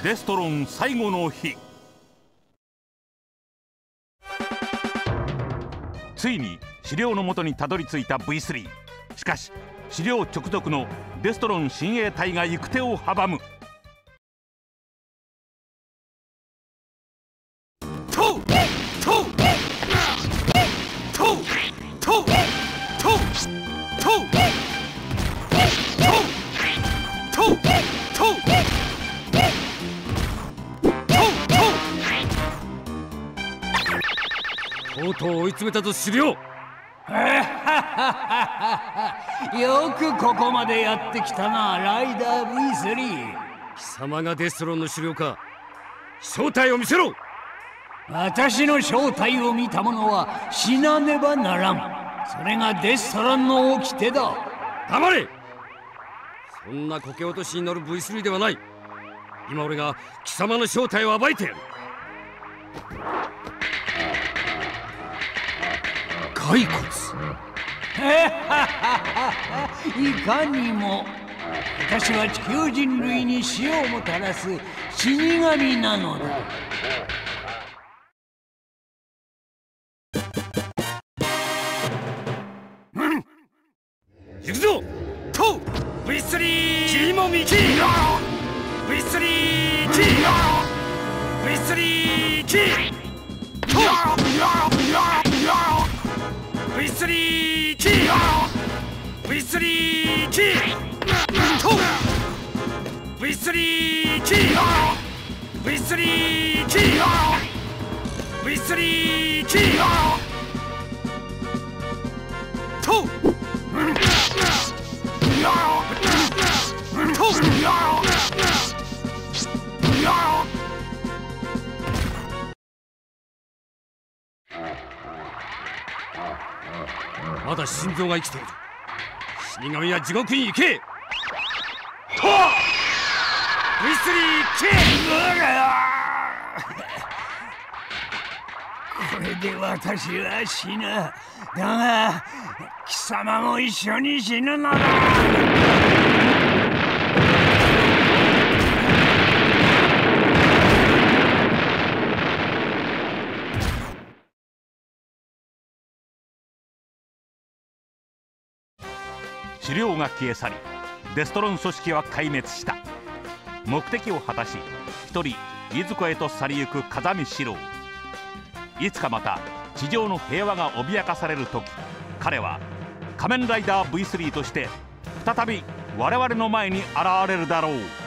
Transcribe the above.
デストロン最後の日。ついに資料のもとにたどり着いた V3。 しかし資料直属のデストロン親衛隊が行く手を阻む。 とうとう追い詰めたぞ資料。 よくここまでやってきたな、ライダー V3。 貴様がデストロンの資料か。正体を見せろ。 私の正体を見た者は死なねばならん。それがデストロンの掟だ。 黙れ。そんなこけ落としに乗る V3 ではない。今俺が貴様の正体を暴いてやる。骸骨。 いかにも。私は地球人類に死をもたらす死神なのだ。 行くぞ。と V3 キモミキ V3 キ V3 キと V3 キ V3 キと V3 キ V3 キ V3 キとまだ心臓が生きている。死神は地獄に行け。 これで私は死ぬ。だが貴様も一緒に死ぬのだ。 資料が消え去り、デストロン組織は壊滅した。目的を果たし一人いずこへと去りゆく風見四郎。いつかまた地上の平和が脅かされる時、彼は仮面ライダー V3 として再び我々の前に現れるだろう。